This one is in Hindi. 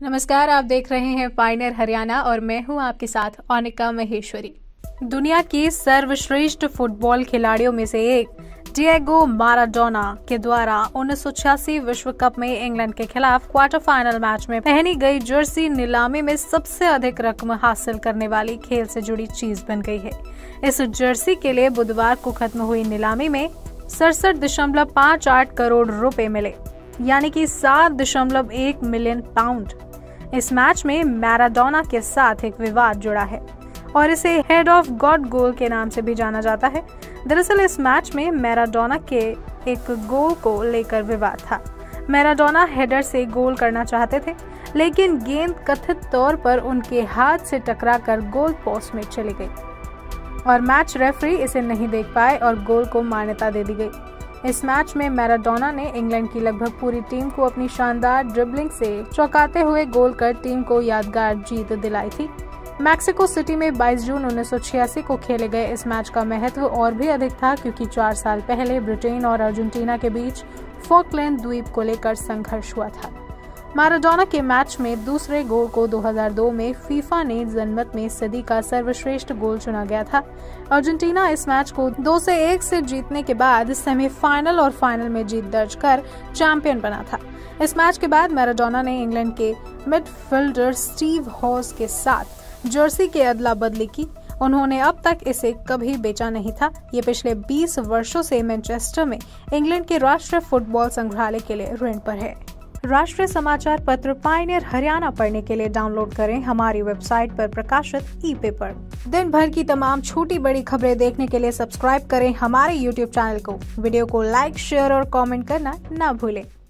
नमस्कार, आप देख रहे हैं पायनियर हरियाणा और मैं हूं आपके साथ अनिका महेश्वरी। दुनिया के सर्वश्रेष्ठ फुटबॉल खिलाड़ियों में से एक डिएगो माराडोना के द्वारा 1986 विश्व कप में इंग्लैंड के खिलाफ क्वार्टर फाइनल मैच में पहनी गई जर्सी नीलामी में सबसे अधिक रकम हासिल करने वाली खेल से जुड़ी चीज बन गई है। इस जर्सी के लिए बुधवार को खत्म हुई नीलामी में 67.58 करोड़ रुपए मिले, यानी कि 7.1 मिलियन पाउंड। इस मैच में मैराडोना के साथ एक विवाद जुड़ा है और इसे हेड ऑफ गॉड गोल के नाम से भी जाना जाता है। दरअसल इस मैच में मैराडोना के एक गोल को लेकर विवाद था। मैराडोना हेडर से गोल करना चाहते थे, लेकिन गेंद कथित तौर पर उनके हाथ से टकराकर गोल पोस्ट में चली गई और मैच रेफरी इसे नहीं देख पाए और गोल को मान्यता दे दी गई। इस मैच में मैराडोना ने इंग्लैंड की लगभग पूरी टीम को अपनी शानदार ड्रिबलिंग से चौंकाते हुए गोल कर टीम को यादगार जीत दिलाई थी। मैक्सिको सिटी में 22 जून 1986 को खेले गए इस मैच का महत्व और भी अधिक था, क्योंकि 4 साल पहले ब्रिटेन और अर्जेंटीना के बीच फॉकलैंड द्वीप को लेकर संघर्ष हुआ था। मैराडोना के मैच में दूसरे गोल को 2002 में फीफा ने जनमत में सदी का सर्वश्रेष्ठ गोल चुना गया था। अर्जेंटीना इस मैच को 2-1 से जीतने के बाद सेमीफाइनल और फाइनल में जीत दर्ज कर चैंपियन बना था। इस मैच के बाद मैराडोना ने इंग्लैंड के मिडफील्डर स्टीव हॉस के साथ जर्सी की अदला बदली की। उन्होंने अब तक इसे कभी बेचा नहीं था। ये पिछले 20 वर्षों से मैनचेस्टर में इंग्लैंड के राष्ट्रीय फुटबॉल संग्रहालय के लिए ऋण पर है। राष्ट्रीय समाचार पत्र पायनियर हरियाणा पढ़ने के लिए डाउनलोड करें हमारी वेबसाइट पर प्रकाशित ई-पेपर। दिन भर की तमाम छोटी बड़ी खबरें देखने के लिए सब्सक्राइब करें हमारे YouTube चैनल को। वीडियो को लाइक, शेयर और कमेंट करना ना भूलें।